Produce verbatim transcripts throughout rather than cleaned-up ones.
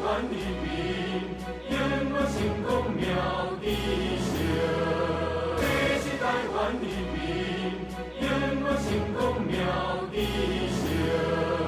湾人民，永远成功妙智秀。这是台湾人民，永远成功妙智秀。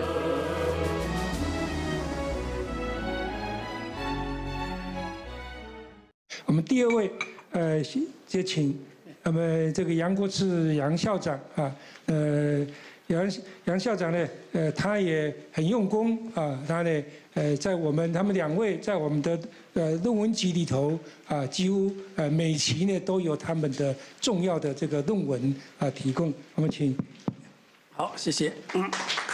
我们第二位，呃，就请我们这个杨国志杨校长啊，呃。杨杨校长呢，呃，他也很用功啊，他呢，呃，在我们他们两位在我们的呃论文集里头啊，几乎呃每期呢都有他们的重要的这个论文啊提供。我们请。 好，谢谢。嗯。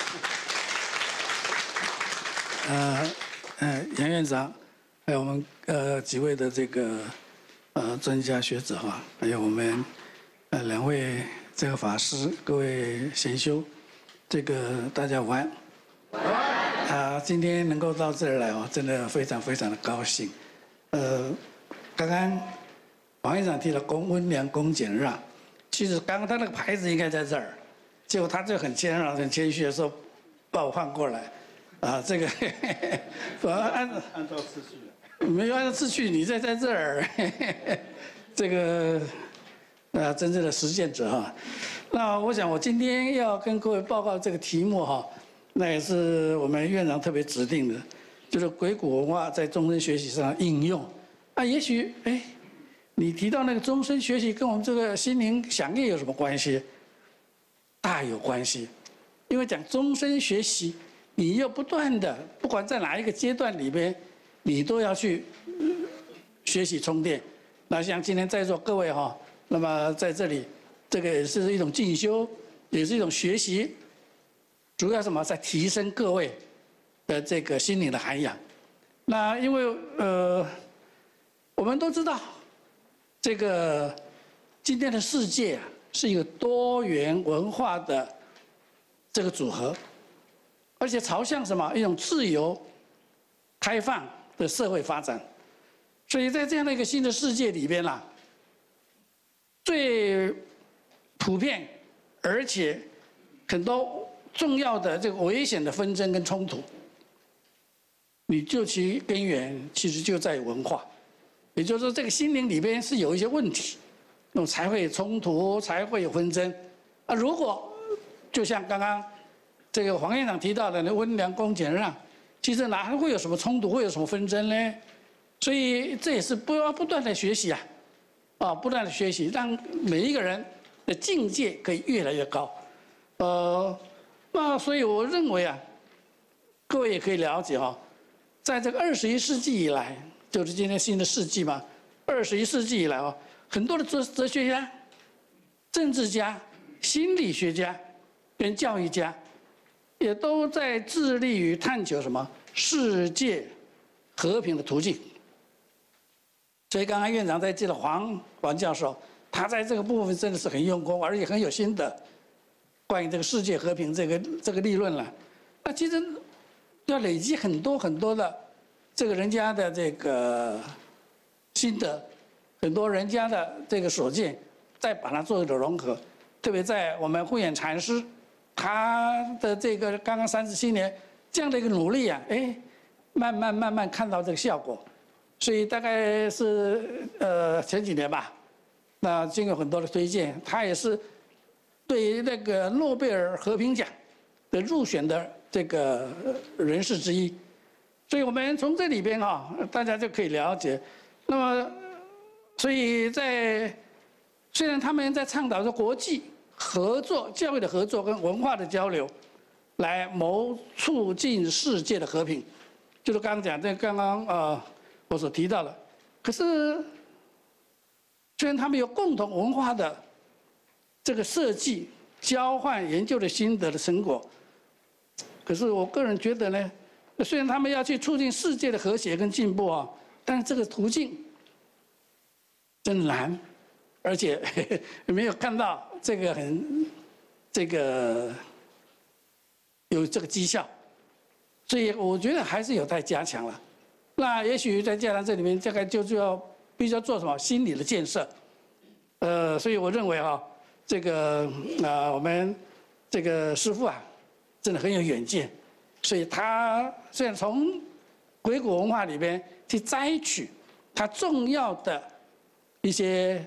呃呃，杨院长，还有我们呃几位的这个呃专家学者哈，还有我们呃两位。这个法师，各位贤修，这个大家午安。午安。啊，今天能够到这儿来哦，真的非常非常的高兴。呃，刚刚王院长提了公温良、恭俭让，其实刚刚他那个牌子应该在这儿，结果他就很谦让、很谦虚的说，把我换过来。啊，这个，按按照次序。 没有按照次序，你在在这儿，这个。呃，真正的实践者哈，那我想我今天要跟各位报告这个题目哈，那也是我们院长特别指定的，就是鬼谷文化在终身学习上的应用。啊，也许哎，你提到那个终身学习跟我们这个心灵享业有什么关系？大有关系，因为讲终身学习，你要不断的，不管在哪一个阶段里边，你都要去学习充电。那像今天在座各位哈。那么在这里，这个也是一种进修，也是一种学习，主要什么，在提升各位的这个心灵的涵养。那因为呃，我们都知道，这个今天的世界啊，是一个多元文化的这个组合，而且朝向什么一种自由、开放的社会发展。所以在这样的一个新的世界里边啦、啊。最普遍，而且很多重要的这个危险的纷争跟冲突，你究其根源，其实就在文化，也就是说，这个心灵里边是有一些问题，那么才会冲突，才会有纷争。啊，如果就像刚刚这个黄院长提到的，那温良恭俭让，其实哪还会有什么冲突，会有什么纷争呢？所以这也是不要不断的学习啊。啊，不断的学习，让每一个人的境界可以越来越高。呃，那所以我认为啊，各位也可以了解哈、哦，在这个二十一世纪以来，就是今天新的世纪嘛，二十一世纪以来哦，很多的哲哲学家、政治家、心理学家跟教育家，也都在致力于探求什么世界和平的途径。所以刚刚院长在记得黄黄教授，他在这个部分真的是很用功，而且很有心得。关于这个世界和平这个这个立论了，那其实要累积很多很多的这个人家的这个心得，很多人家的这个所见，再把它做一个融合。特别在我们慧远禅师他的这个刚刚三十七年这样的一个努力啊，哎，慢慢慢慢看到这个效果。所以大概是呃前几年吧，那经过很多的推荐，他也是对那个诺贝尔和平奖的入选的这个人士之一。所以我们从这里边啊，大家就可以了解。那么，所以在虽然他们在倡导着国际合作、教育的合作跟文化的交流，来谋促进世界的和平，就是刚刚讲这刚刚呃。我所提到的，可是虽然他们有共同文化的这个设计、交换、研究的心得的成果，可是我个人觉得呢，虽然他们要去促进世界的和谐跟进步啊，但是这个途径真难，而且没有看到这个很这个有这个绩效，所以我觉得还是有待加强了。那也许再加上这里面，大概就就要必须要做什么心理的建设，呃，所以我认为哈、啊，这个啊、呃，我们这个师父啊，真的很有远见，所以他虽然从鬼谷文化里边去摘取它重要的一些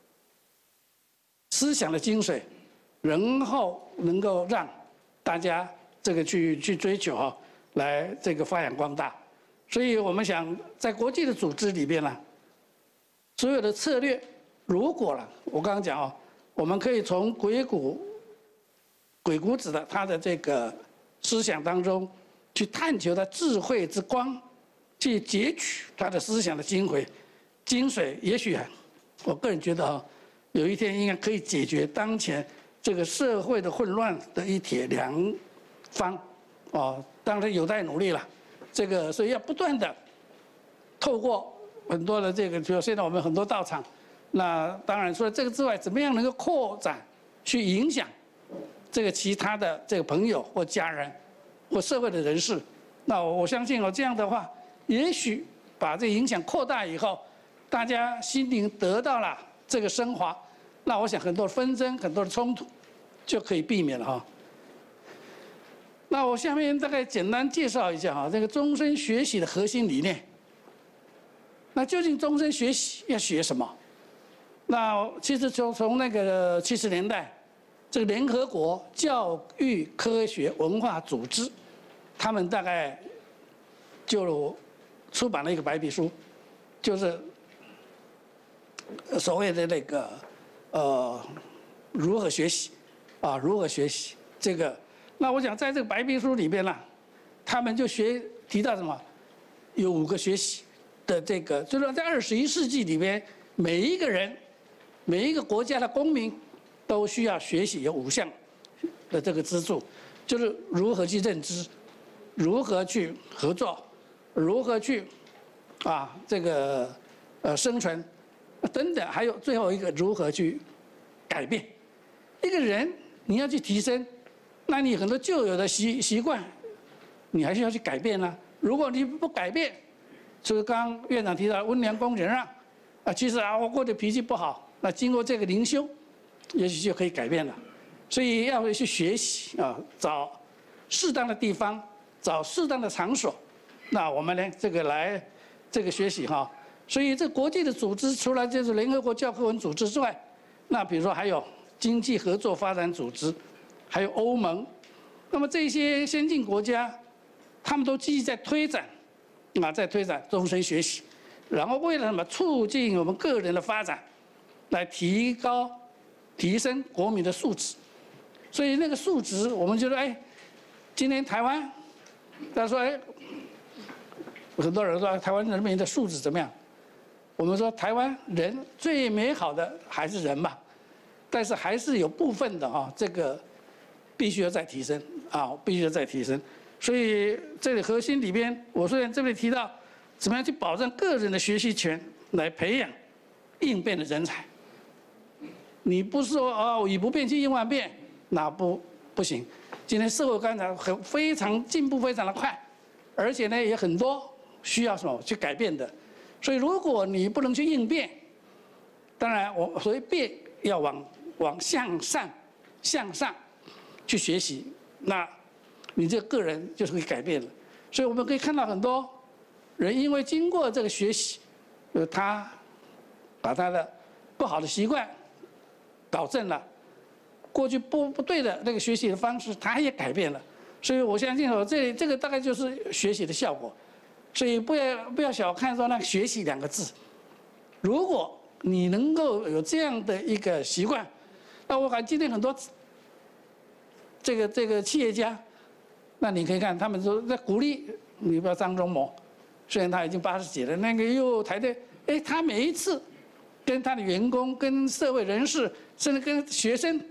思想的精髓，然后能够让大家这个去去追求哈，来这个发扬光大。所以我们想在国际的组织里边呢，所有的策略，如果了，我刚刚讲哦，我们可以从鬼谷鬼谷子的他的这个思想当中，去探求他智慧之光，去截取他的思想的精髓，精髓也许我个人觉得哈，有一天应该可以解决当前这个社会的混乱的一铁良方，哦，当然有待努力了。这个所以要不断的透过很多的这个，比如现在我们很多道场，那当然除了这个之外，怎么样能够扩展去影响这个其他的这个朋友或家人或社会的人士？那我相信哦，这样的话，也许把这影响扩大以后，大家心灵得到了这个升华，那我想很多纷争、很多的冲突就可以避免了哈。那我下面大概简单介绍一下哈，这个终身学习的核心理念。那究竟终身学习要学什么？那其实从从那个七十年代，这个联合国教育科学文化组织，他们大概就出版了一个白皮书，就是所谓的那个呃如何学习啊，如何学习这个。那我想在这个白皮书里边呢，他们就学提到什么？有五个学习的这个，就是说在二十一世纪里边，每一个人、每一个国家的公民都需要学习有五项的这个支柱，就是如何去认知，如何去合作，如何去啊这个呃生存等等，还有最后一个如何去改变。一个人你要去提升。那你很多旧有的习习惯，你还是要去改变呢。如果你不改变，就是刚刚院长提到温良恭俭让，啊，其实啊我过去脾气不好，那经过这个灵修，也许就可以改变了。所以要去学习啊，找适当的地方，找适当的场所，那我们呢这个来这个学习哈。所以这国际的组织除了就是联合国教科文组织之外，那比如说还有经济合作发展组织。还有欧盟，那么这些先进国家，他们都积极在推展，啊，在推展终身学习，然后为了什么促进我们个人的发展，来提高、提升国民的素质。所以那个素质，我们就说，哎，今天台湾，他说，哎，很多人说台湾人民的素质怎么样？我们说台湾人最美好的还是人嘛，但是还是有部分的啊，这个。必须要再提升啊！必须要再提升，所以这里核心里边，我虽然这里提到怎么样去保障个人的学习权，来培养应变的人才。你不是说哦以不变应应万变，那不不行。今天社会刚才很非常进步非常的快，而且呢也很多需要什么去改变的，所以如果你不能去应变，当然我所谓变要往往向上向上。去学习，那你这个人就是会改变了。所以我们可以看到很多人因为经过这个学习，呃，他把他的不好的习惯导正了，过去不不对的那个学习的方式，他也改变了。所以我相信哦，这这个大概就是学习的效果。所以不要不要小看说那个学习两个字，如果你能够有这样的一个习惯，那我感觉今天很多。这个这个企业家，那你可以看他们说在鼓励，你不要张忠谋，虽然他已经八十几了，那个又台队，哎，他每一次跟他的员工、跟社会人士，甚至跟学生，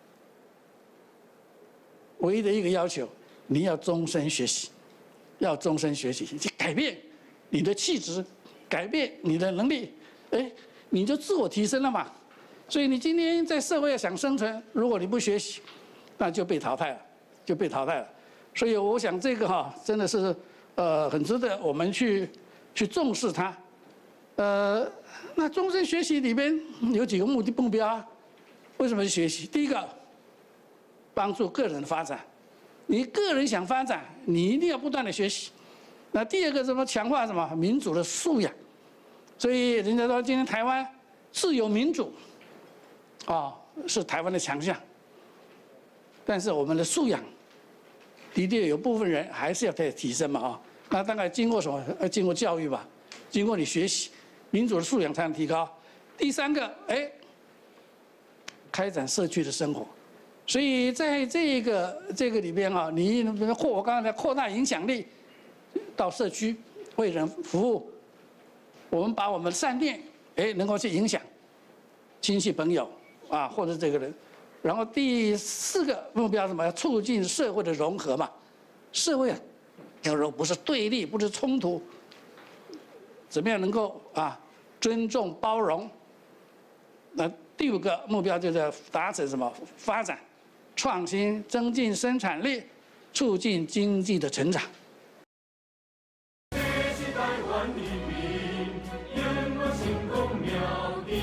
唯一的一个要求，你要终身学习，要终身学习，去改变你的气质，改变你的能力，哎，你就自我提升了嘛。所以你今天在社会想生存，如果你不学习，那就被淘汰了，就被淘汰了。所以我想这个哈，真的是呃很值得我们去去重视它。呃，那终身学习里边有几个目的目标啊？为什么去学习？第一个，帮助个人的发展。你个人想发展，你一定要不断的学习。 那第二个什么强化什么民主的素养，所以人家说今天台湾自由民主，啊、是台湾的强项。但是我们的素养，的确有部分人还是要再提升嘛啊。那大概经过什么？呃，经过教育吧，经过你学习，民主的素养才能提高。第三个，哎，开展社区的生活。所以在这个这个里边啊，你扩我刚才扩大影响力到社区为人服务，我们把我们的善念哎能够去影响亲戚朋友啊或者这个人，然后第四个目标是什么？要促进社会的融合嘛，社会要融不是对立，不是冲突，怎么样能够啊尊重包容？那第五个目标就是达成什么？发展。创新，增进生产力，促进经济的成长。 这是台湾人民永远成功妙的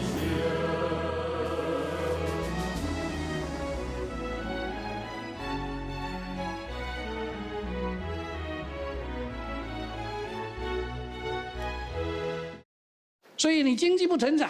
所以你经济不成长，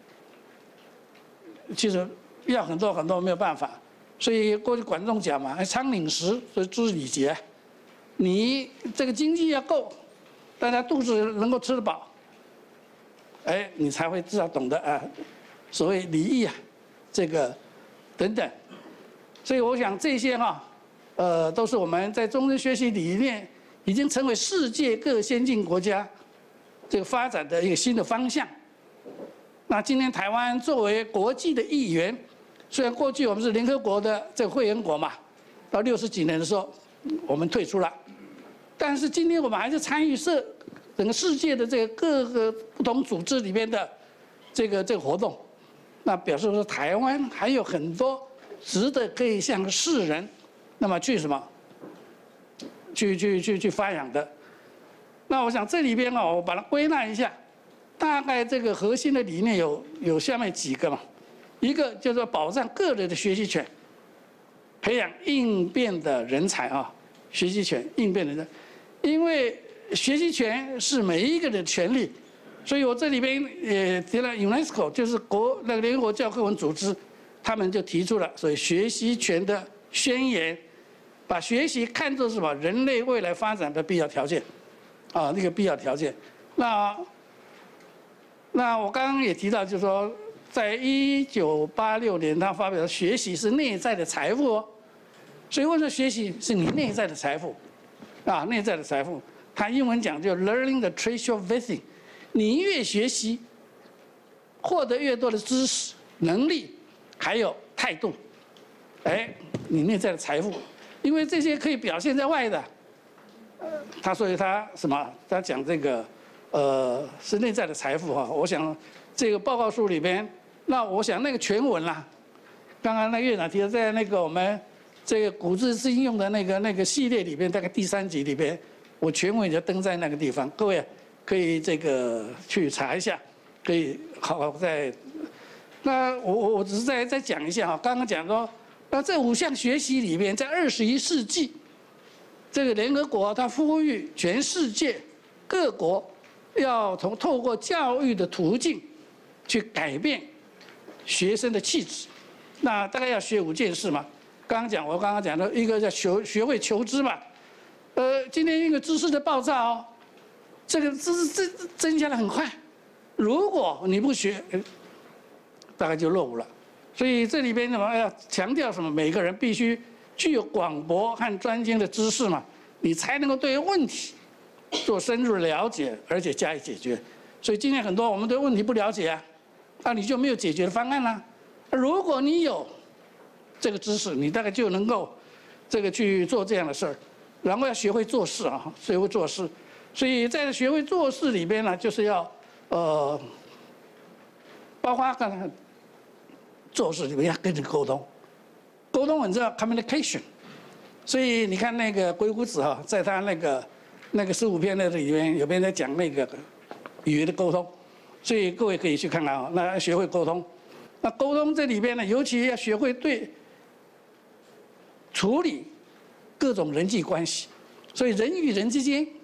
其实要很多很多没有办法。所以过去管仲讲嘛，仓廪实，所以知礼节。你这个经济要够，大家肚子能够吃得饱，哎，你才会至少懂得啊，所谓礼义啊，这个等等。所以我想这些哈，呃，都是我们在终身学习理念已经成为世界各先进国家这个发展的一个新的方向。那今天台湾作为国际的一员。虽然过去我们是联合国的这个会员国嘛，到六十几年的时候我们退出了，但是今天我们还是参与世整个世界的这个各个不同组织里面的这个这个活动，那表示说台湾还有很多值得可以向世人那么去什么去去去去发扬的。那我想这里边啊，我把它归纳一下，大概这个核心的理念有有下面几个嘛。一个叫做保障个人的学习权，培养应变的人才啊，学习权、应变的人，因为学习权是每一个人的权利，所以我这里边也提了 UNESCO， 就是国那个联合国教科文组织，他们就提出了所谓学习权的宣言，把学习看作是什么人类未来发展的必要条件，啊，那个必要条件。那那我刚刚也提到，就是说。在一九八六年，他发表了“学习是内在的财富”哦，所以为什么学习是你内在的财富？啊，内在的财富，他英文讲叫 “learning the treasure of within”， 你越学习，获得越多的知识、能力，还有态度，哎，你内在的财富，因为这些可以表现在外的。他所以他什么？他讲这个，呃，是内在的财富哈。我想这个报告书里边。那我想那个全文啦，刚刚那院长提的，在那个我们这个古字字应用的那个那个系列里边，大概第三集里边，我全文就登在那个地方，各位可以这个去查一下，可以好好再。那我我我只是再再讲一下哈，刚刚讲说，那这五项学习里面，在二十一世纪，这个联合国它呼吁全世界各国要从透过教育的途径去改变。学生的气质，那大概要学五件事嘛。刚刚讲，我刚刚讲的一个叫学学会求知嘛。呃，今天一个知识的爆炸哦，这个知识增增加的很快。如果你不学，大概就落伍了。所以这里边什么要强调什么？每个人必须具有广博和专精的知识嘛，你才能够对问题做深入了解，而且加以解决。所以今天很多我们对问题不了解啊。那你就没有解决的方案啦。如果你有这个知识，你大概就能够这个去做这样的事儿，然后要学会做事啊，学会做事。所以在学会做事里边呢，就是要呃，包括刚才做事里面要跟人沟通，沟通很重要 ，communication。所以你看那个鬼谷子哈，在他那个那个十五篇的里面，有边在讲那个语言的沟通。所以各位可以去看看啊，那要学会沟通。那沟通这里边呢，尤其要学会对处理各种人际关系。所以人与人之间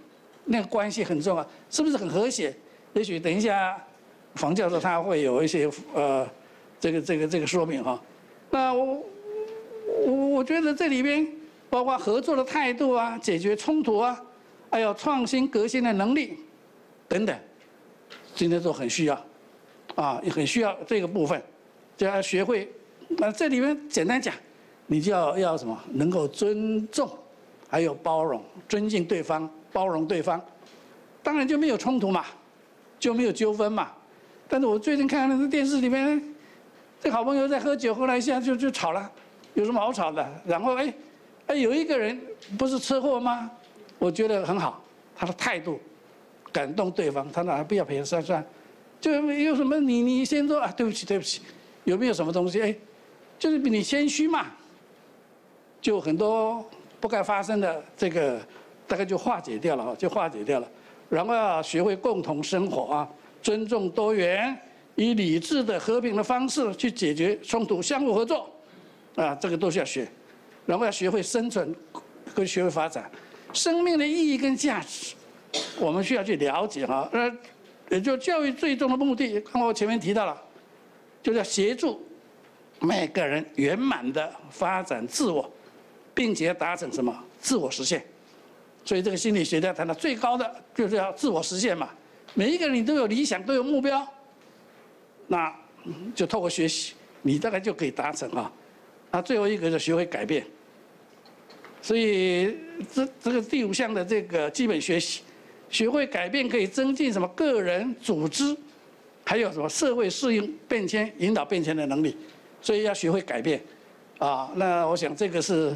那个关系很重要，是不是很和谐？也许等一下房教授他会有一些呃这个这个这个说明哈。那我我我觉得这里边包括合作的态度啊，解决冲突啊，还有创新革新的能力等等，今天都很需要啊，也很需要这个部分，就要学会。那这里面简单讲，你就要要什么？能够尊重，还有包容，尊敬对方，包容对方，当然就没有冲突嘛，就没有纠纷嘛。但是我最近看那个电视里面，这好朋友在喝酒，后来一下就就吵了，有什么好吵的？然后哎，哎有一个人不是车祸吗？我觉得很好，他的态度感动对方，他说不要赔算算，就有什么你你先说啊，对不起对不起，有没有什么东西？哎。就是比你谦虚嘛，就很多不该发生的这个，大概就化解掉了啊，就化解掉了。然后要学会共同生活啊，尊重多元，以理智的和平的方式去解决冲突，相互合作，啊，这个都是要学。然后要学会生存，跟学会发展，生命的意义跟价值，我们需要去了解哈。呃，也就教育最终的目的，刚我前面提到了，就是要协助。每个人圆满的发展自我，并且达成什么自我实现。所以这个心理学家谈到最高的就是要自我实现嘛。每一个人你都有理想，都有目标，那就透过学习，你大概就可以达成啊。那最后一个就学会改变。所以这这个第五项的这个基本学习，学会改变可以增进什么个人、组织，还有什么社会适应变迁、引导变迁的能力。所以要学会改变，啊，那我想这个是，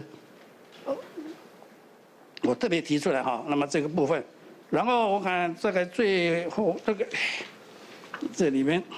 我特别提出来哈。那么这个部分，然后我看这个最后这个这里面，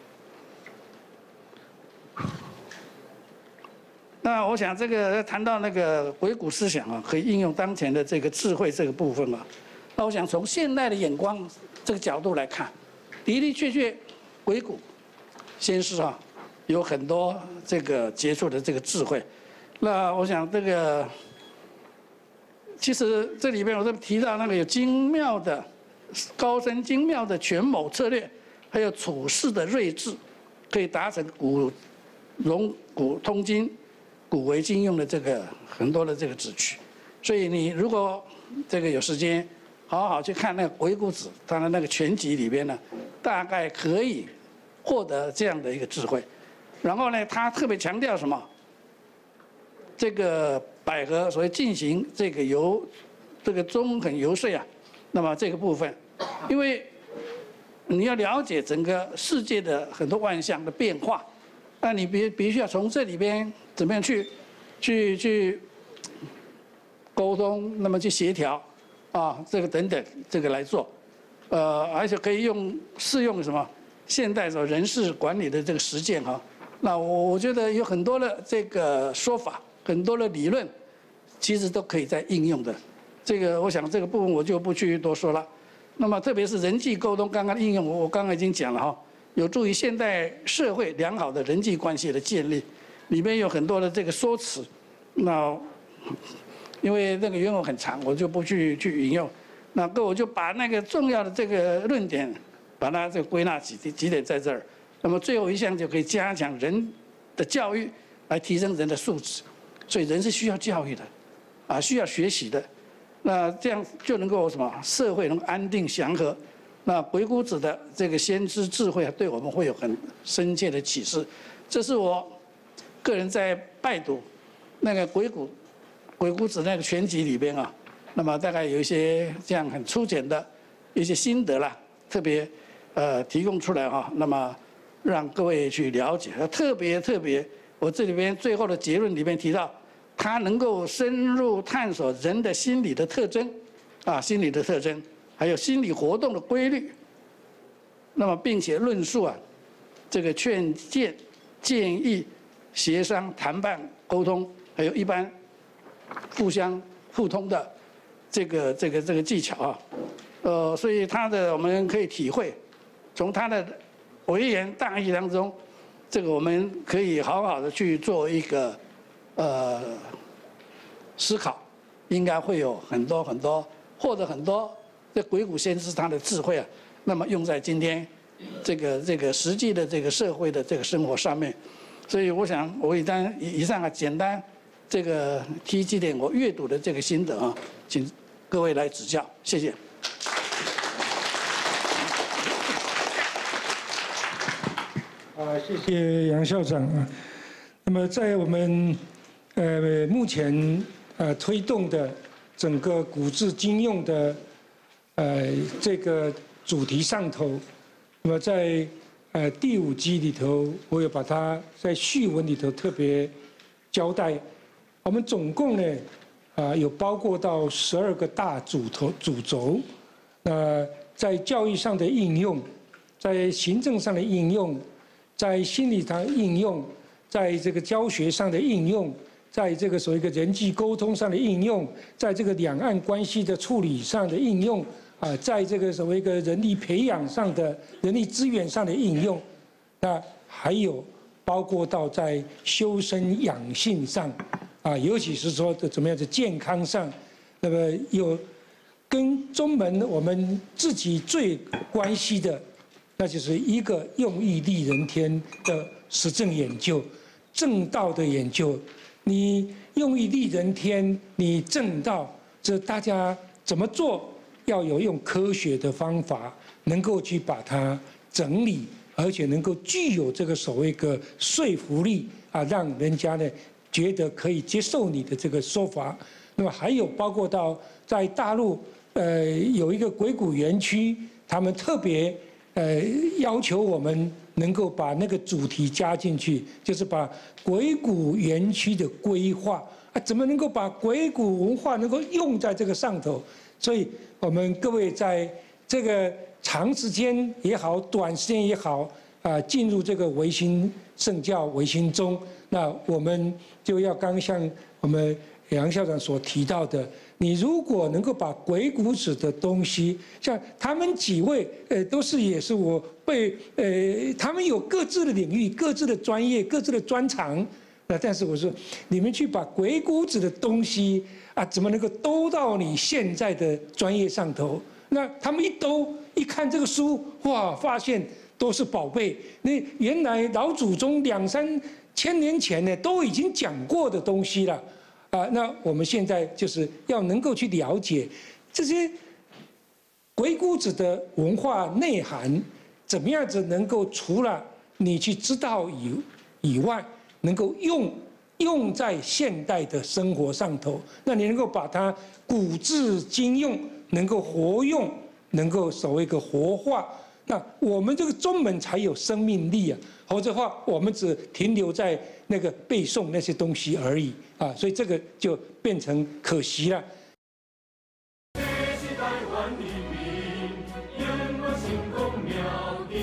那我想这个谈到那个鬼谷思想啊，可以应用当前的这个智慧这个部分啊。那我想从现代的眼光这个角度来看，的的确确，鬼谷先师啊。有很多这个杰出的这个智慧，那我想这个，其实这里边我都提到那个有精妙的、高深精妙的权谋策略，还有处事的睿智，可以达成古融古通今、古为今用的这个很多的这个旨趣。所以你如果这个有时间，好好去看那个鬼谷子他的那个全集里边呢，大概可以获得这样的一个智慧。然后呢，他特别强调什么？这个百合所谓进行这个游，这个中肯游说啊，那么这个部分，因为你要了解整个世界的很多万象的变化，那你必必须要从这里边怎么样去，去去沟通，那么去协调，啊，这个等等，这个来做，呃，而且可以用适用什么现代的人事管理的这个实践哈。那我我觉得有很多的这个说法，很多的理论，其实都可以在应用的。这个我想这个部分我就不去多说了。那么特别是人际沟通，刚刚应用我我刚刚已经讲了哈，有助于现代社会良好的人际关系的建立，里面有很多的这个说辞。那因为那个原文很长，我就不去去引用。那个我就把那个重要的这个论点，把它这个归纳几几点在这儿。那么最后一项就可以加强人的教育，来提升人的素质。所以人是需要教育的，啊，需要学习的。那这样就能够什么？社会能安定祥和。那鬼谷子的这个先知智慧啊，对我们会有很深切的启示。这是我个人在拜读那个鬼谷鬼谷子那个全集里边啊，那么大概有一些这样很粗浅的一些心得啦，特别呃提供出来哈。那么让各位去了解，特别特别，我这里边最后的结论里面提到，它能够深入探索人的心理的特征，啊，心理的特征，还有心理活动的规律。那么，并且论述啊，这个劝谏、建议、协商、谈判、沟通，还有一般互相互通的这个这个这个技巧啊，呃，所以它的我们可以体会，从它的微言大义当中，这个我们可以好好的去做一个呃思考，应该会有很多很多获得很多这鬼谷先知他的智慧啊，那么用在今天这个这个实际的这个社会的这个生活上面。所以我想，我以单以上啊简单这个提几点我阅读的这个心得啊，请各位来指教，谢谢。 啊，谢谢杨校长啊。那么在我们呃目前呃推动的整个古字今用的呃这个主题上头，那么在呃第五集里头，我有把它在序文里头特别交代。我们总共呢啊有包括到十二个大主头主轴，那在教育上的应用，在行政上的应用。在心理上应用，在这个教学上的应用，在这个所谓的人际沟通上的应用，在这个两岸关系的处理上的应用，啊，在这个所谓的人力培养上的人力资源上的应用，那还有包括到在修身养性上，啊，尤其是说的怎么样的健康上，那么有跟中门我们自己最关系的。那就是一个用意利人天的实证研究，正道的研究。你用意利人天，你正道，这大家怎么做？要有用科学的方法，能够去把它整理，而且能够具有这个所谓的说服力啊，让人家呢觉得可以接受你的这个说法。那么还有包括到在大陆，呃，有一个鬼谷园区，他们特别。呃，要求我们能够把那个主题加进去，就是把鬼谷园区的规划啊，怎么能够把鬼谷文化能够用在这个上头？所以，我们各位在这个长时间也好，短时间也好，啊，进入这个维新圣教、维新宗，那我们就要刚像我们杨校长所提到的。你如果能够把鬼谷子的东西，像他们几位，呃，都是也是我被，呃，他们有各自的领域、各自的专业、各自的专长，那但是我说，你们去把鬼谷子的东西啊，怎么能够兜到你现在的专业上头？那他们一兜一看这个书，哇，发现都是宝贝。那原来老祖宗两三千年前呢，都已经讲过的东西了。啊，那我们现在就是要能够去了解这些鬼谷子的文化内涵，怎么样子能够除了你去知道以以外，能够用用在现代的生活上头，那你能够把它古至今用，能够活用，能够所谓一个活化，那我们这个中门才有生命力啊，否则的话，我们只停留在那个背诵那些东西而已。啊，所以这个就变成可惜了。 这是台湾人民永远成功妙的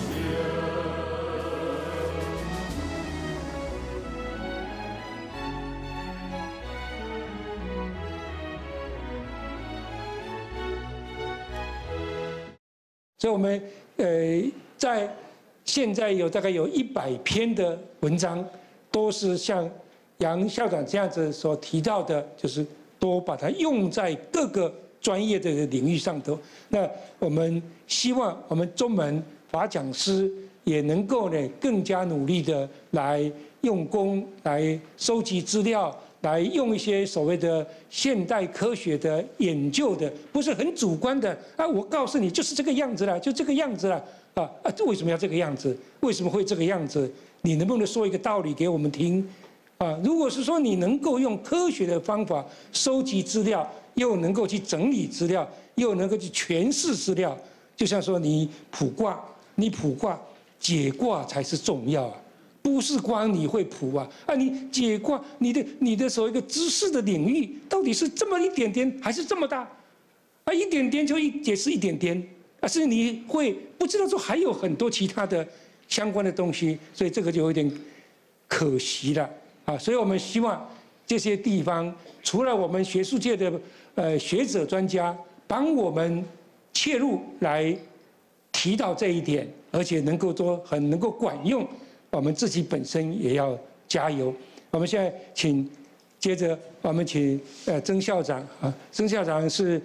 所以我们呃在现在有大概有一百篇的文章，都是像杨校长这样子所提到的，就是多把它用在各个专业的领域上头。那我们希望我们中门法讲师也能够呢更加努力的来用功，来收集资料，来用一些所谓的现代科学的研究的，不是很主观的啊。我告诉你就是这个样子了，就这个样子了啊啊！为什么要这个样子？为什么会这个样子？你能不能说一个道理给我们听？啊，如果是说你能够用科学的方法收集资料，又能够去整理资料，又能够去诠释资料，就像说你卜卦，你卜卦解卦才是重要啊，不是光你会卜啊啊，你解卦，你的你的所谓的知识的领域到底是这么一点点，还是这么大？啊，一点点就一解释一点点，而是你会不知道说还有很多其他的相关的东西，所以这个就有点可惜了。啊，所以我们希望这些地方，除了我们学术界的呃学者专家帮我们切入来提到这一点，而且能够多很能够管用，我们自己本身也要加油。我们现在请接着我们请呃曾校长啊，曾校长是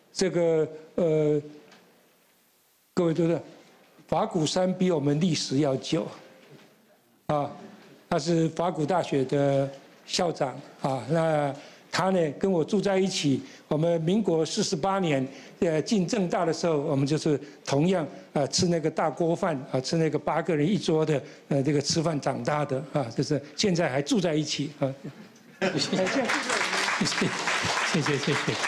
这个呃，各位对不对？法鼓山比我们历史要久，啊，他是法鼓大学的校长啊，那他呢跟我住在一起，我们民国四十八年呃进政大的时候，我们就是同样啊吃那个大锅饭啊，吃那个八个人一桌的呃这个吃饭长大的啊，就是现在还住在一起啊。谢谢， 谢谢，谢谢，谢谢。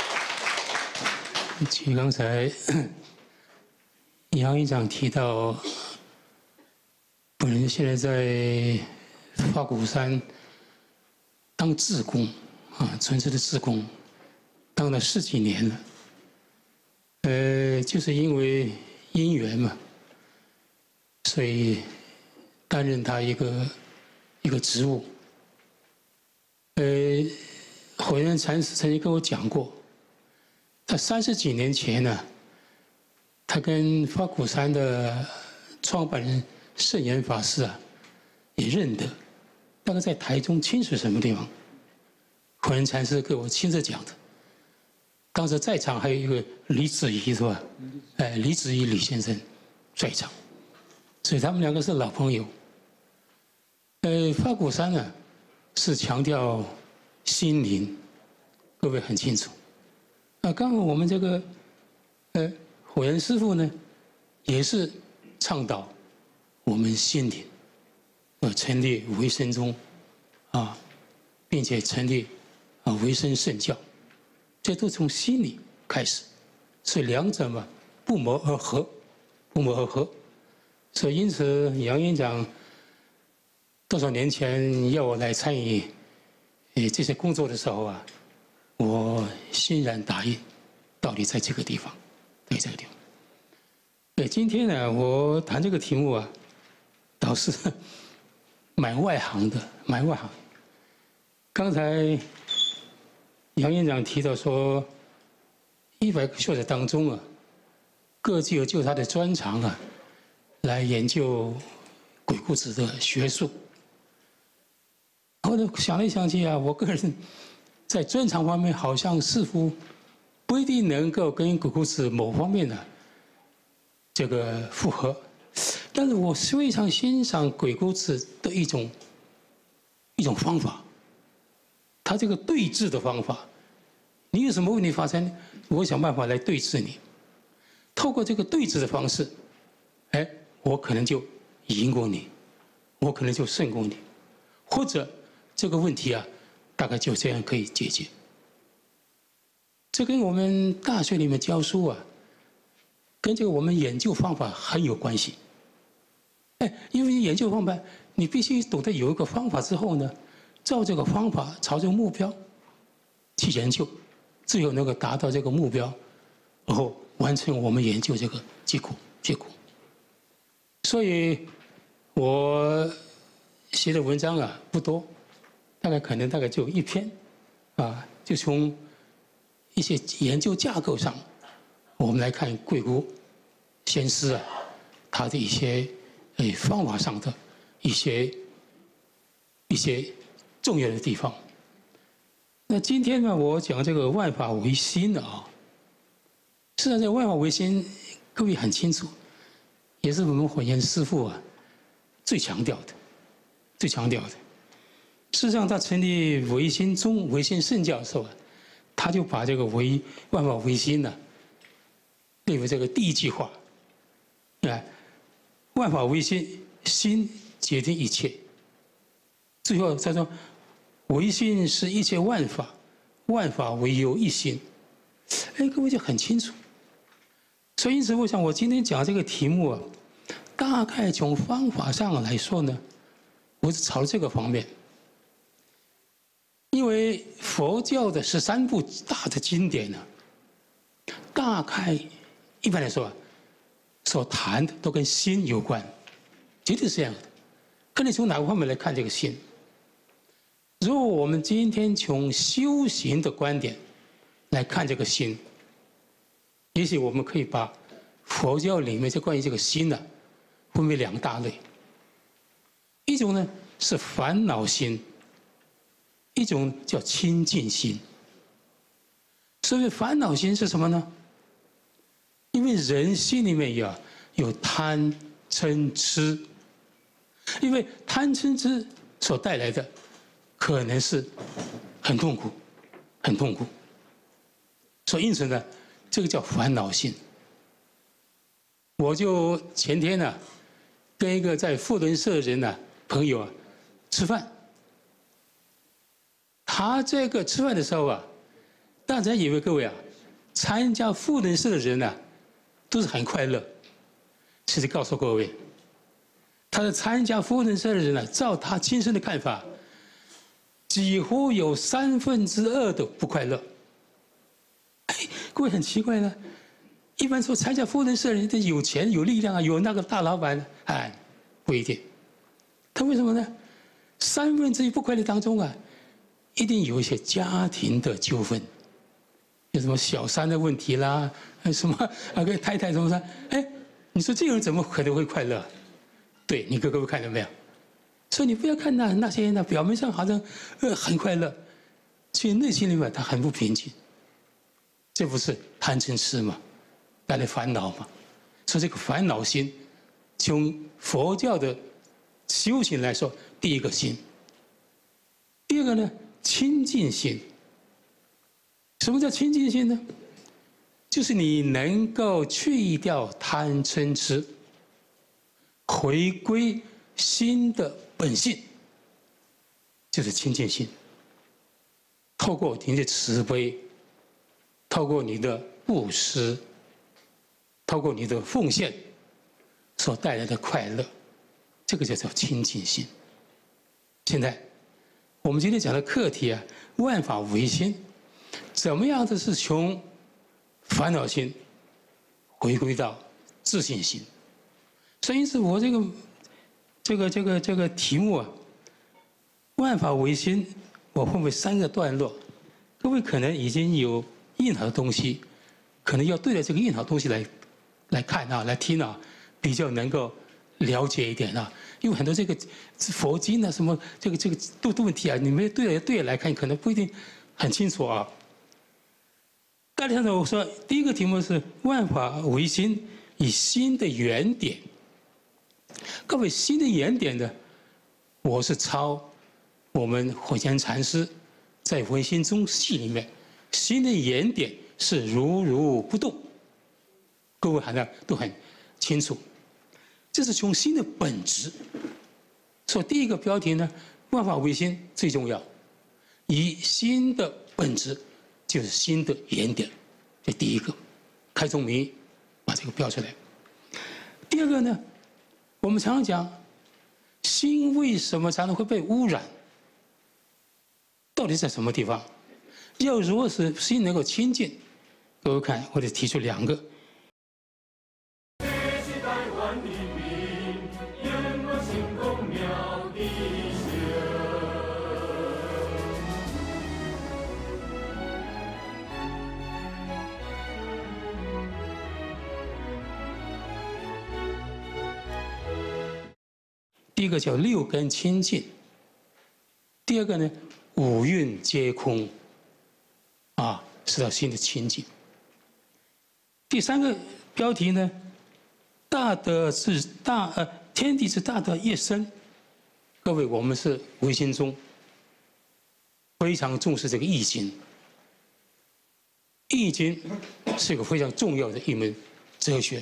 其实刚才杨院长提到，本人现在在法鼓山当志工啊，纯粹的志工，当了十几年了。呃，就是因为因缘嘛，所以担任他一个一个职务。呃，火焰禅师曾经跟我讲过，他三十几年前呢，他跟法鼓山的创办人圣严法师啊也认得，大概在台中清水什么地方。火焰禅师给我亲自讲的，当时在场还有一个李子怡是吧？哎，李子怡李先生在场，所以他们两个是老朋友。呃，法鼓山呢，是强调心灵，各位很清楚。那刚好我们这个呃火焰师父呢，也是倡导我们心灵，呃成立维生宗啊，并且成立啊维生圣教，这都从心里开始，所以两者嘛不谋而合，不谋而合。所以因此杨院长多少年前要我来参与呃这些工作的时候啊，我欣然答应，到底在这个地方，在这个地方。对，今天呢，我谈这个题目啊，倒是蛮外行的，蛮外行。刚才杨院长提到说，一百个学者当中啊，各具有就他的专长啊，来研究鬼谷子的学术。后来想来想去啊，我个人在专长方面好像似乎不一定能够跟鬼谷子某方面的这个符合，但是我非常欣赏鬼谷子的一种一种方法，他这个对峙的方法，你有什么问题发生，我想办法来对峙你，透过这个对峙的方式，哎，我可能就赢过你，我可能就胜过你，或者这个问题啊，大概就这样可以解决。这跟我们大学里面教书啊，跟这个我们研究方法很有关系。哎，因为研究方法，你必须懂得有一个方法之后呢，照这个方法朝这个目标去研究，最后能够达到这个目标，然后完成我们研究这个结果结果。所以，我写的文章啊不多，大概可能大概就一篇，啊，就从一些研究架构上，我们来看鬼谷先师啊，他的一些呃方法上的一些一些重要的地方。那今天呢，我讲这个万法唯心的啊，事实上这个万法唯心，各位很清楚，也是我们火焰师父啊最强调的，最强调的。事实上，他成立唯心宗、唯心圣教的时候啊，他就把这个唯万法唯心呢、啊，列为这个第一句话。啊，万法唯心，心决定一切。最后他说，唯心是一切万法，万法唯有一心。哎，各位就很清楚。所以因此，我想我今天讲这个题目啊，大概从方法上来说呢，我是朝这个方面。因为佛教的十三部大的经典呢，大概一般来说啊，所谈的都跟心有关，绝对是这样的。看你从哪个方面来看这个心。如果我们今天从修行的观点来看这个心，也许我们可以把佛教里面就关于这个心呢、啊，分为两大类。一种呢是烦恼心。一种叫清净心。 所谓烦恼心是什么呢？因为人心里面有有贪嗔痴，因为贪嗔痴所带来的可能是很痛苦，很痛苦。所以因此呢，这个叫烦恼心。我就前天呢、啊，跟一个在富伦社的人呢、啊、朋友啊吃饭，他这个吃饭的时候啊，大家以为各位啊，参加富伦社的人呢、啊。都是很快乐。其实告诉各位，他的参加福人社的人呢，照他亲身的看法，几乎有三分之二都不快乐。哎，各位很奇怪呢，一般说参加福人社的人，他有钱有力量啊，有那个大老板，哎，不一定。他为什么呢？三分之一不快乐当中啊，一定有一些家庭的纠纷。有什么小三的问题啦，什么啊跟太太什么的，哎，你说这个人怎么可能会快乐？对，你各位看到没有？所以你不要看那那些人呢，表面上好像呃很快乐，其实内心里面他很不平静。这不是贪嗔痴吗？带来烦恼嘛。所以这个烦恼心，从佛教的修行来说，第一个心。第二个呢，清净心。什么叫清净心呢？就是你能够去掉贪嗔痴，回归心的本性，就是清净心。透过你的慈悲，透过你的布施，透过你的奉献所带来的快乐，这个就叫清净心。现在我们今天讲的课题啊，万法唯心。怎么样的是从烦恼心回归到自信心？所以因此我这个这个这个这个题目啊，万法唯心，我分为三个段落。各位可能已经有印好的东西，可能要对着这个印好的东西来来看啊，来听啊，比较能够了解一点啊。因为很多这个佛经啊，什么这个这个都都问题啊，你们对着对着来看，可能不一定很清楚啊。大体上我说，第一个题目是万法唯心，以心的原点。各位，心的原点呢，我是抄我们慧坚禅师在《唯心中系》里面，心的原点是如如不动。各位好像都很清楚，这是从心的本质。所以第一个标题呢，万法唯心最重要，以心的本质。就是心的原点，这第一个，开宗明义把这个标出来。第二个呢，我们常常讲，心为什么常常会被污染？到底在什么地方？要如何使心能够清净？各位看，我得提出两个。第一个叫六根清净，第二个呢，五蕴皆空，啊，使到心的清净。第三个标题呢，大德是大呃，天地之大德一生。各位，我们是唯心中非常重视这个易经，易经是一个非常重要的一门哲学。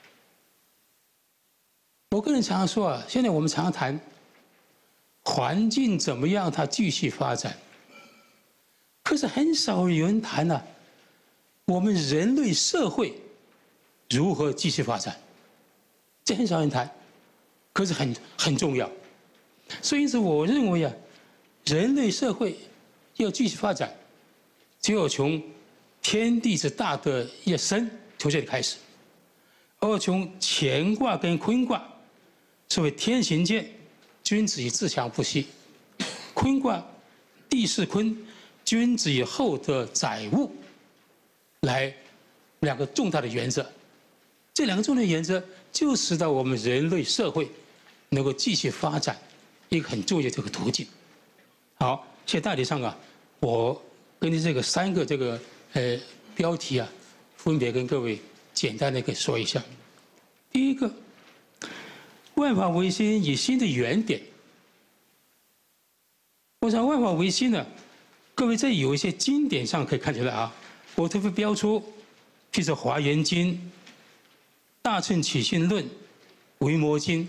我个人常常说啊，现在我们常常谈环境怎么样，它继续发展，可是很少有人谈啊，我们人类社会如何继续发展，这很少人谈，可是很很重要。所以因此，我认为啊，人类社会要继续发展，就要从天地之大德一生从这里开始，而从乾卦跟坤卦。所谓天行健，君子以自强不息；坤卦，地势坤，君子以厚德载物。来，两个重大的原则，这两个重大的原则就使得我们人类社会能够继续发展一个很重要的这个途径。好，现在大体上啊，我根据这个三个这个呃标题啊，分别跟各位简单的给说一下。第一个，万法唯心以心的原点。我想万法唯心呢，各位在有一些经典上可以看出来啊，我特别标出，譬如《华严经》、《大乘起信论》、《维摩经》。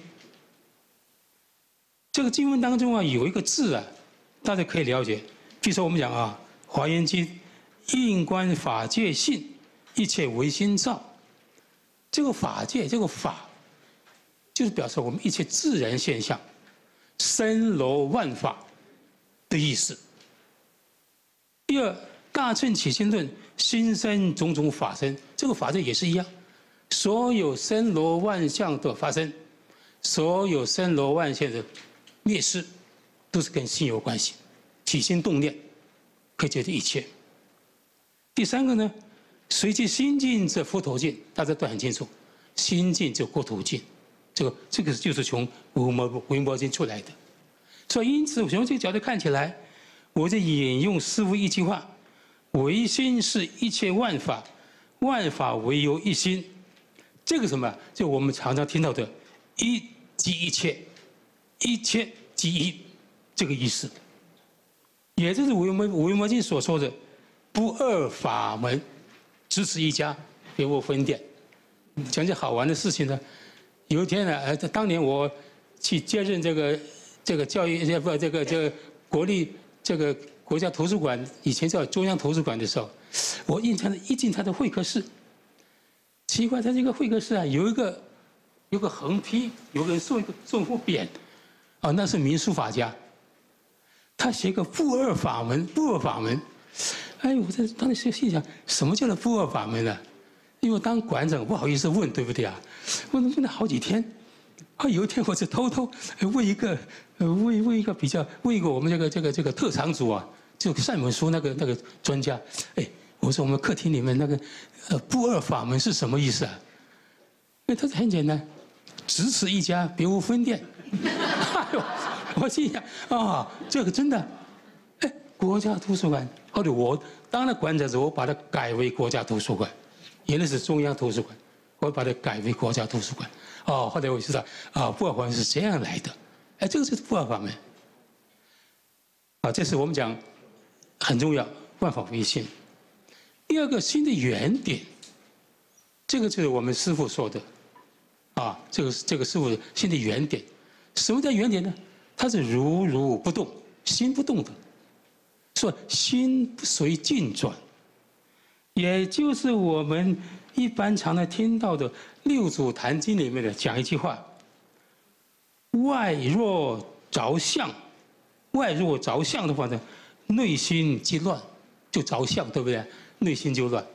这个经文当中啊，有一个字啊，大家可以了解。譬如说我们讲啊，《华严经》应观法界性，一切唯心造。这个法界，这个法，就是表示我们一切自然现象，森罗万法的意思。第二，《大乘起信论》心生种种法身，这个法界也是一样，所有森罗万象的发生，所有森罗万象的灭失，都是跟心有关系，起心动念可以决定一切。第三个呢，随其心境则佛陀境，大家都很清楚，心境就国土境，这个这个就是从维摩维摩经出来的。所以因此从这个角度看起来，我在引用师父一句话：唯心是一切万法，万法唯有一心。这个什么？就我们常常听到的“一即一切，一切即一”这个意思，也就是维摩维摩经所说的“不二法门，只此一家，别无分店”。讲件好玩的事情呢，有一天呢，呃，当年我去接任这个这个教育不这个这个国立这个国家图书馆，以前叫中央图书馆的时候，我印象的一进他的会客室，奇怪，他这个会客室啊，有一个有个横批，有个人送一个送一副匾，啊，那是民书法家，他写个不二法门，不二法门。哎，我在当时心想，什么叫做不二法门呢？因为我当馆长不好意思问，对不对啊？问问了好几天，啊，有一天我就偷偷问一个，呃，问问一个比较，问一个我们这个这个这个特长组啊，就善文书那个那个专家，哎，我说我们客厅里面那个，呃，不二法门是什么意思啊？哎，他说很简单，只此一家，别无分店。哎呦，我心想啊，这个真的，哎，国家图书馆，后来我当了馆长之后，我把它改为国家图书馆。原来是中央图书馆，我把它改为国家图书馆。哦，后来我知道啊，不二法门是这样来的。哎，这个就是不二法门。啊，这是我们讲很重要，万法唯心。第二个心的原点，这个就是我们师父说的，啊，这个这个师父心的原点。什么叫原点呢？它是如如不动，心不动的，说心不随境转。也就是我们一般常常听到的《六祖坛经》里面的讲一句话：外若着相，外若着相的话呢，内心即乱，就着相，对不对？内心就乱。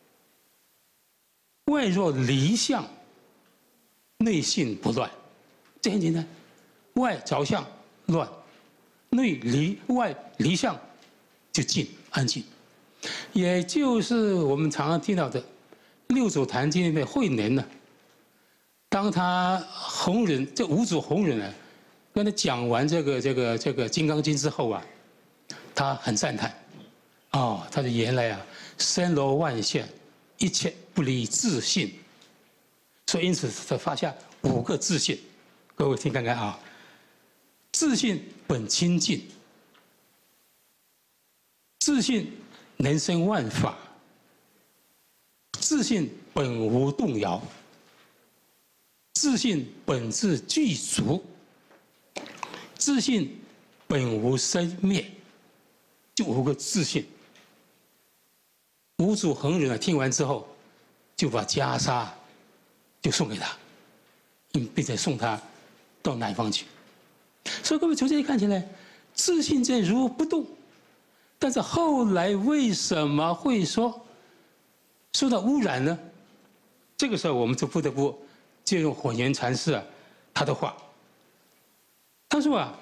外若离相，内心不乱，这很简单。外着相乱，内离外离相就静安静。也就是我们常常听到的《六祖坛经》里面慧能呢，当他弘忍这五祖弘忍呢，跟他讲完这个这个这个《金刚经》之后啊，他很赞叹，哦，他说原来啊，森罗万象，一切不离自性，所以因此他发下五个自性，各位听看看啊，自性本清净，自性能生万法，自性本无动摇，自性本自具足，自性本无生灭，就五个自性。五祖弘忍啊，听完之后，就把袈裟就送给他，并且送他到南方去。所以各位从这里看起来，自性真如不动。但是后来为什么会说受到污染呢？这个时候我们就不得不借用火焰禅师啊他的话。他说啊，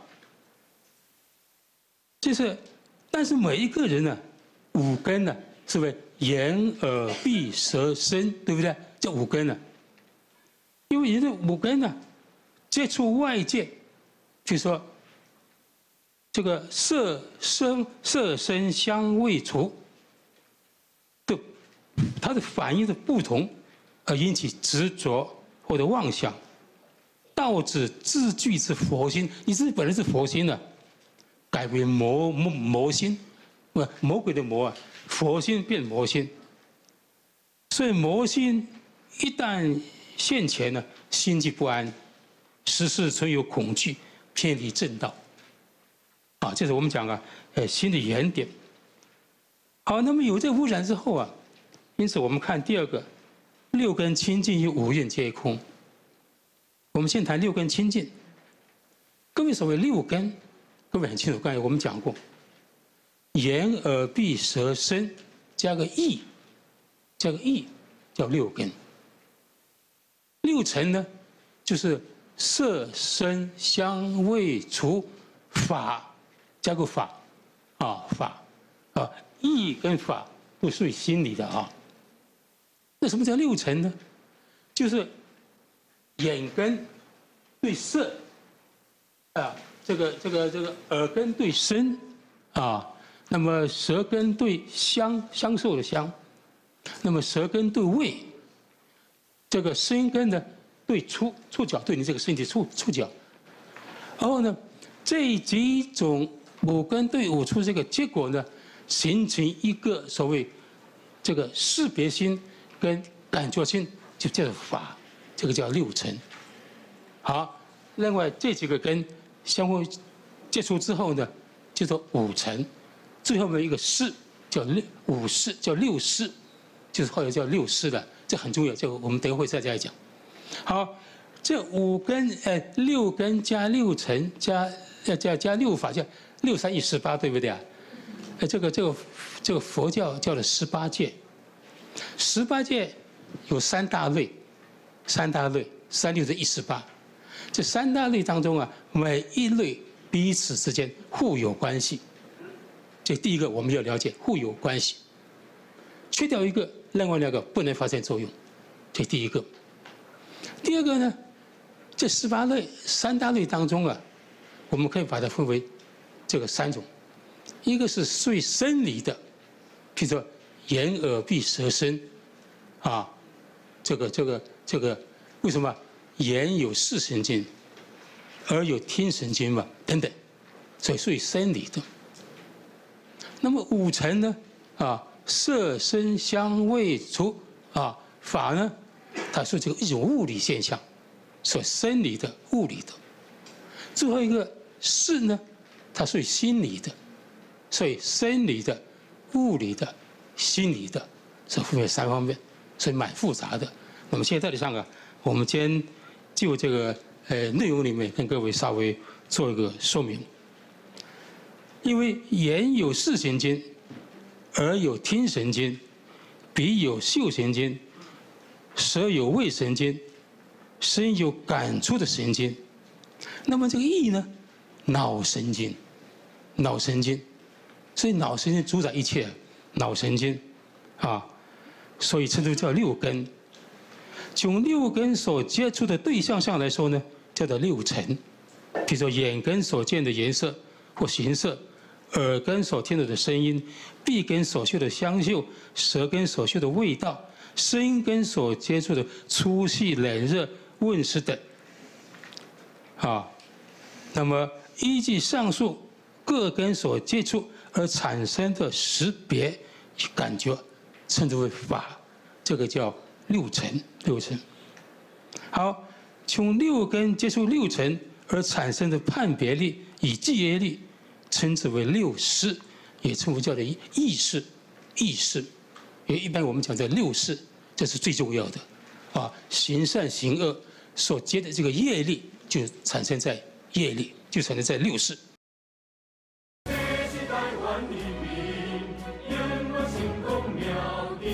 就是但是每一个人呢，五根呢，是不是眼耳鼻舌身，对不对？这五根呢，因为人的五根呢，接触外界，就说。这个色声色声香味触，都它的反应的不同，而引起执着或者妄想，导致自具之佛心。你自己本来是佛心的、啊，改为魔魔魔心，不魔鬼的魔啊，佛心变魔心。所以魔心一旦现前呢，心悸不安，时时存有恐惧，偏离正道。啊，这是我们讲啊，呃，心的原点。好，那么有这个污染之后啊，因此我们看第二个，六根清净与五蕴皆空。我们先谈六根清净。各位所谓六根，各位很清楚，刚才我们讲过，眼、耳、鼻、舌、身，加个意，加个意，叫六根。六尘呢，就是色、声、香、味、触、法。加个法，啊法，啊意跟法都属于心理的啊。那什么叫六尘呢？就是眼根对色，啊这个这个这个耳根对声，啊那么舌根对香香受的香，那么舌根对味，这个身根呢对触触角对你这个身体触触角，然后呢这几种。五根对五触这个结果呢，形成一个所谓这个识别心跟感觉心，就叫做法，这个叫六尘。好，另外这几个根相互接触之后呢，叫做五尘。最后面一个识叫六五识，叫六识，就是后来叫六识的，这很重要，这个我们等一会再再讲。好，这五根呃六根加六尘加要加加六法加。六三一十八，对不对啊？呃，这个这个这个佛教叫的十八界，十八界有三大类，三大类，三六是一十八。这三大类当中啊，每一类彼此之间互有关系。这第一个我们要了解互有关系，缺掉一个，另外两个不能发生作用，这第一个。第二个呢，这十八类三大类当中啊，我们可以把它分为。这个三种，一个是属于生理的，譬如说眼、耳、鼻、舌、身，啊，这个这个这个，为什么眼有视神经，耳有听神经嘛，等等，所以属于生理的。那么五尘呢，啊，色、声、香、味、触，啊，法呢，它是这个一种物理现象，所以生理的、物理的。最后一个识呢？它属于心理的，所以生理的、物理的、心理的，这分为三方面，所以蛮复杂的。那么现在的上啊，我们先就这个呃内容里面跟各位稍微做一个说明。因为眼有视神经，耳有听神经，鼻有嗅神经，舌有味神经，身有感触的神经。那么这个意呢？脑神经，脑神经，所以脑神经主宰一切，脑神经，啊，所以称之叫六根。从六根所接触的对象上来说呢，叫做六尘。比如说眼根所见的颜色或形色，耳根所听到的声音，鼻根所嗅的香嗅，舌根所嗅的味道，身根所接触的粗细、冷热、温湿等，啊，那么。依据上述各根所接触而产生的识别感觉，称之为法，这个叫六尘。六尘。好，从六根接触六尘而产生的判别力以记忆力，称之为六识，也称为叫做意识。意识，因为一般我们讲的六识，这是最重要的啊。行善行恶所结的这个业力，就产生在业力。就产生在六识。 这是台湾人民永远成功妙的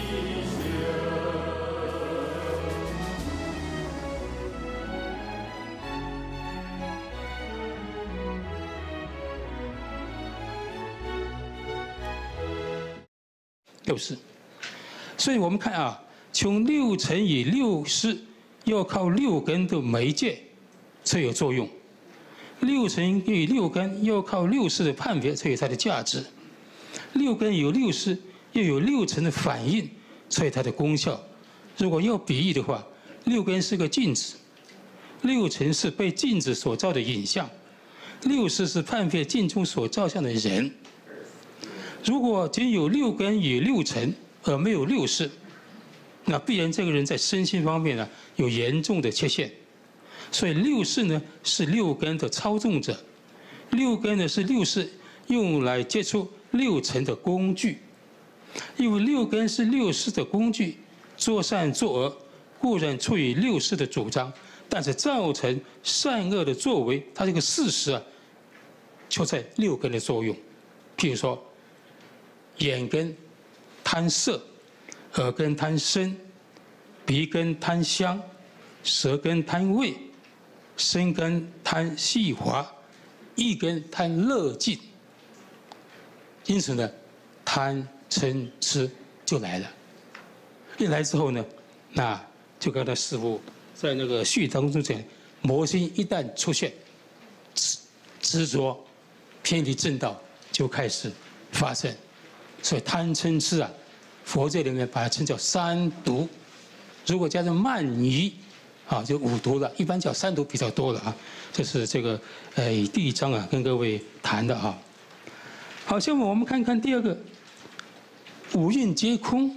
六识，所以我们看啊，从六尘与六识，要靠六根的媒介才有作用。六尘与六根要靠六识的判别才有它的价值，六根有六识，又有六尘的反应， 所以它的功效，如果要比喻的话，六根是个镜子，六尘是被镜子所照的影像，六识是判别镜中所照相的人。如果仅有六根与六尘而没有六识，那必然这个人在身心方面呢有严重的缺陷。所以六识呢是六根的操纵者，六根呢是六识用来接触六尘的工具。因为六根是六识的工具，做善做恶固然出于六识的主张，但是造成善恶的作为，它这个事实啊，就在六根的作用。譬如说，眼根贪色，耳根贪声，鼻根贪香，舌根贪味，身根贪细滑，意根贪乐境。因此呢，贪嗔痴就来了。一来之后呢，那就刚才师父在那个序当中讲，魔心一旦出现，执执着偏离正道就开始发生。所以贪嗔痴啊，佛这里面把它称叫三毒。如果加上慢疑啊，就五毒了。一般叫三毒比较多了啊。这是这个呃第一章啊，跟各位谈的啊。好，下面我们看看第二个，五蕴皆空。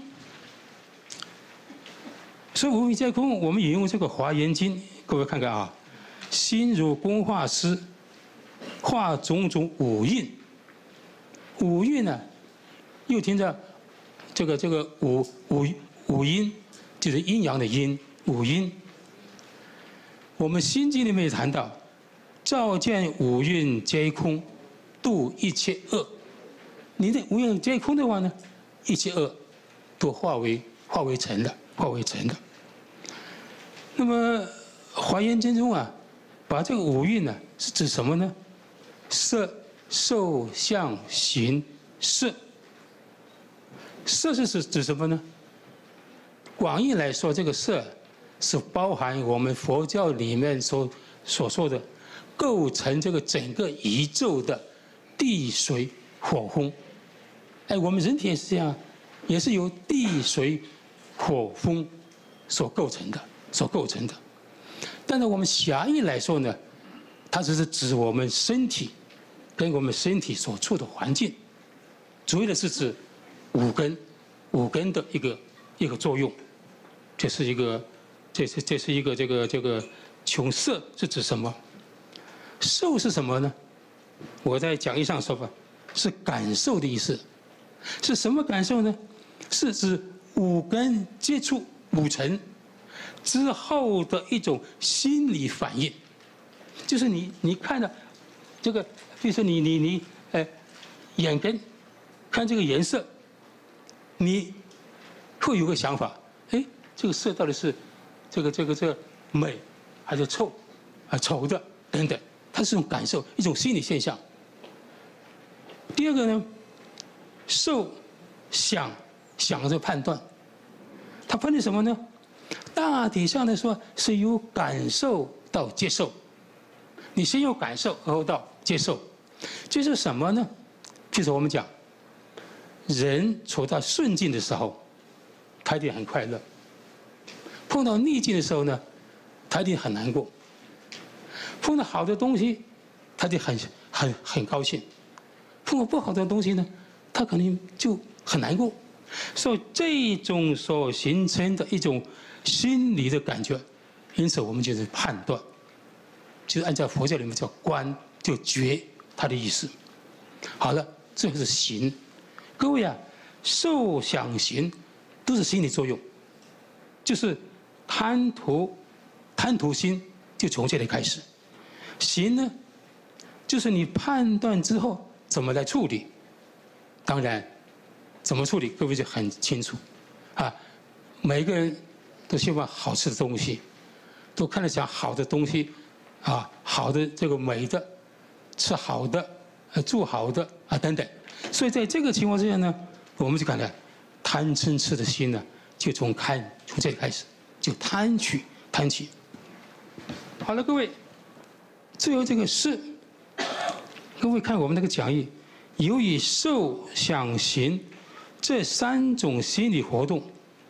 所以五蕴皆空，我们引用这个《华严经》，各位看看啊，心如工画师，画种种五蕴。五蕴呢，又听着这个这个五五五阴，就是阴阳的阴，五阴。我们《心经》里面也谈到，照见五蕴皆空，度一切恶。你的五蕴皆空的话呢，一切恶都化为化为尘的，化为尘的。那么《华严经》中啊，把这个五蕴呢是指什么呢？色、受、想、行、识。色是指指什么呢？广义来说，这个色是包含我们佛教里面所所说的构成这个整个宇宙的地、水、火、风。哎，我们人体也是这样，也是由地、水、火、风所构成的，所构成的。但是我们狭义来说呢，它只是指我们身体跟我们身体所处的环境，主要的是指五根，五根的一个一个作用。这是一个，这是这是一个这个这个穷色是指什么？受是什么呢？我在讲义上说吧，是感受的意思。是什么感受呢？是指五根接触五尘之后的一种心理反应，就是你你看到这个，比如说你你你呃眼根看这个颜色，你会有个想法，哎，这个色到底是这个这个这个美还是臭啊丑的等等，它是一种感受，一种心理现象。第二个呢，受想想的判断，它判断什么呢？大体上来说是由感受到接受，你先有感受，然后到接受。接受什么呢？就是我们讲，人处到顺境的时候，他一定很快乐；碰到逆境的时候呢，他一定很难过；碰到好的东西，他一定很很很高兴；碰到不好的东西呢，他可能就很难过。所以这种所形成的一种心理的感觉，因此我们就是判断，就是按照佛教里面叫观，就觉它的意思。好了，这个是行。各位啊，受想行都是心理作用，就是贪图贪图心就从这里开始。行呢，就是你判断之后怎么来处理。当然，怎么处理，各位就很清楚，啊，每个人都希望好吃的东西，都看得讲好的东西，啊，好的这个美的，吃好的，呃，住好的啊等等。所以在这个情况之下呢，我们就看到贪嗔痴的心呢，就从看从这里开始，就贪取贪起。好了，各位，最后这个是，各位看我们那个讲义，由于受想行这三种心理活动，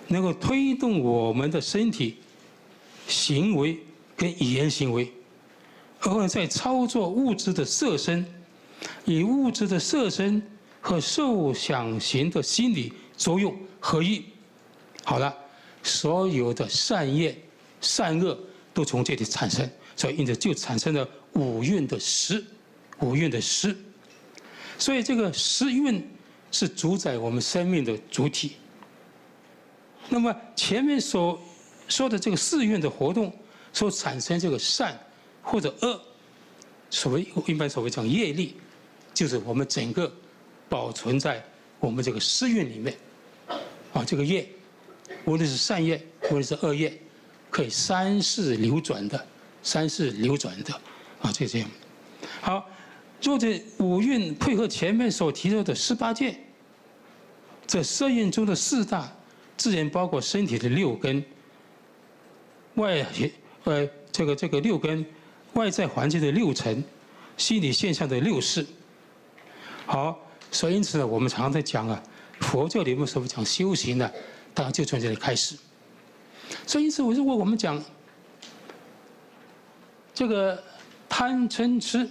能够推动我们的身体行为跟语言行为，而后在操作物质的色身，以物质的色身和受想行的心理作用合一。好了，所有的善业、善恶都从这里产生，所以因此就产生了五蕴的识，五蕴的识。所以这个识蕴是主宰我们生命的主体。那么前面所说的这个四蕴的活动，所产生这个善或者恶，所谓一般所谓讲业力，就是我们整个保存在我们这个识蕴里面。啊，这个业，无论是善业，无论是恶业，可以三世流转的，三世流转的，啊，就这样。好，若这五蕴配合前面所提到的十八界，这色蕴中的四大，自然包括身体的六根，外呃这个这个六根，外在环境的六尘，心理现象的六识。好，所以因此呢，我们常常在讲啊，佛教里面所讲修行呢，当然就从这里开始。所以因此，如果我们讲这个贪嗔痴，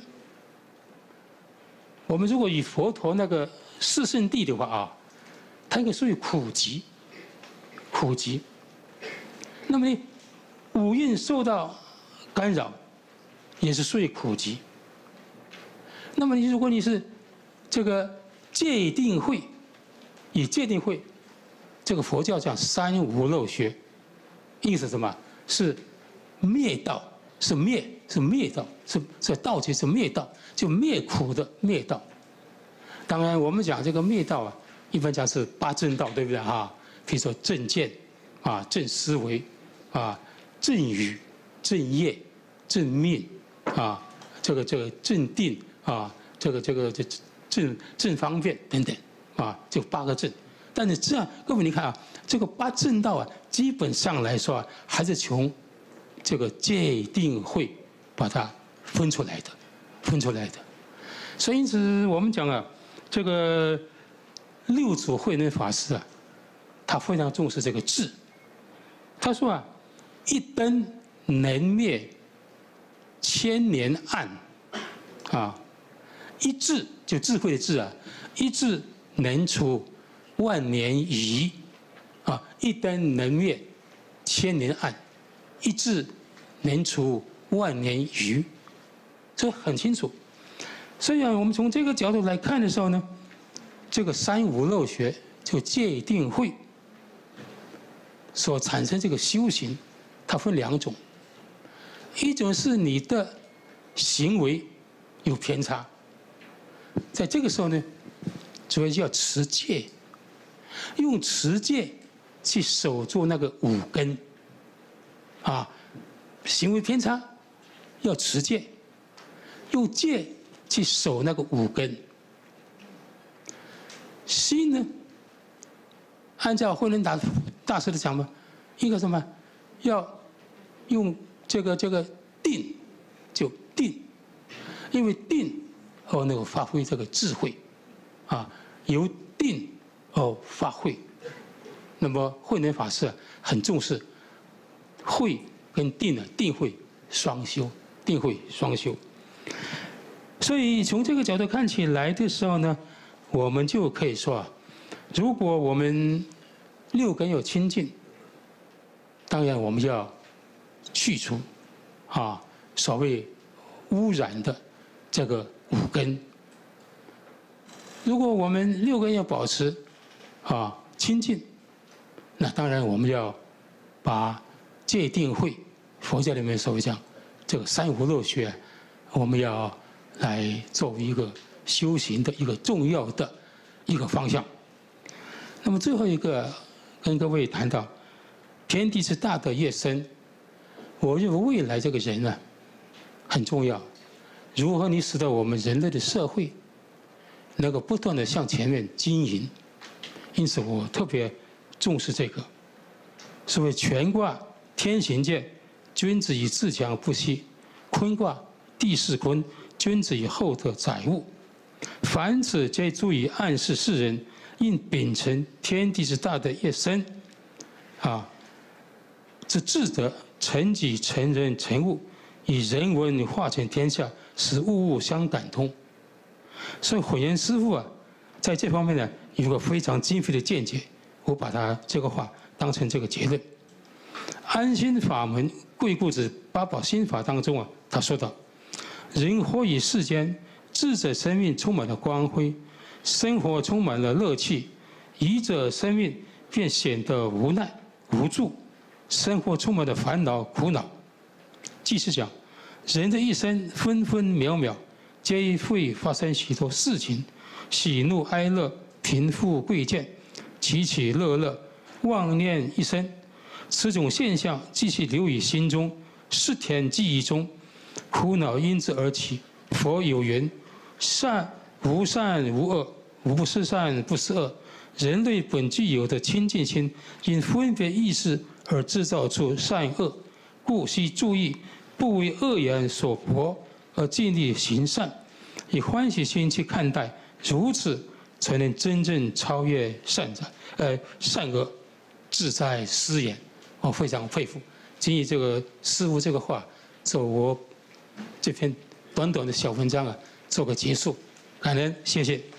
我们如果以佛陀那个四圣谛的话啊，它应该属于苦集，苦集。那么呢，五蕴受到干扰，也是属于苦集。那么你如果你是这个戒定慧，以戒定慧，这个佛教讲三无漏学，意思是什么？是灭道，是灭，是灭道，是是道即是灭道，就灭苦的灭道。当然，我们讲这个灭道啊，一般讲是八正道，对不对啊？比如说正见啊、正思维啊、正语、正业、正命啊，这个这个正定啊，这个这个这正正方便等等啊，就八个正。但是这样，各位你看啊，这个八正道啊，基本上来说啊，还是从这个戒定慧把它分出来的，分出来的。所以因此我们讲啊，这个六祖慧能法师啊，他非常重视这个智。他说啊，一灯能灭千年暗，啊，一智就智慧的智啊，一智能除万年疑，啊，一灯能灭千年暗，一智能除万年愚，这很清楚。所以啊，我们从这个角度来看的时候呢，这个三无漏学就戒定慧所产生这个修行，它分两种，一种是你的行为有偏差，在这个时候呢，主要要持戒，用持戒去守住那个五根，啊，行为偏差要持戒，用戒去守那个五根。心呢，按照慧能大大师的讲嘛，应该什么？要用这个这个定，就定，因为定哦能够发挥这个智慧，啊，由定哦发慧。那么慧能法师很重视慧跟定的定慧双修，定慧双修。所以从这个角度看起来的时候呢，我们就可以说啊，如果我们六根有清净，当然我们要去除啊所谓污染的这个五根。如果我们六根要保持啊清净，那当然我们要把戒定慧，佛教里面所谓讲这个三无漏学，我们要来作为一个修行的一个重要的一个方向。那么最后一个跟各位谈到，天地之大德业深，我认为未来这个人呢很重要，如何你使得我们人类的社会能够不断的向前面经营，因此我特别重视这个。所谓乾卦天行健，君子以自强不息；坤卦地势坤，君子以厚德载物。凡此皆足以暗示世人，应秉承天地之大德业深， 啊，这智者成己成人成物，以人文化成天下，使物物相感通。所以混元师父啊，在这方面呢，有个非常精辟的见解。我把他这个话当成这个结论。安心法门贵固子八宝心法当中啊，他说道：人活于世间，智者生命充满了光辉，生活充满了乐趣；愚者生命便显得无奈无助，生活充满了烦恼苦恼。即是讲，人的一生分分秒秒，皆会发生许多事情，喜怒哀乐、贫富贵贱、起起落落，妄念一生。此种现象继续留于心中，视田记忆中，苦恼因之而起。佛有云：善无善无恶，无不是善不是恶。人类本具有的清净心，因分别意识而制造出善恶，故须注意，不为恶言所迫，而尽力行善，以欢喜心去看待，如此才能真正超越善哉，呃善恶，自在思言。我非常佩服，仅以这个师父这个话，做我这篇短短的小文章啊，做个结束。感恩，谢谢。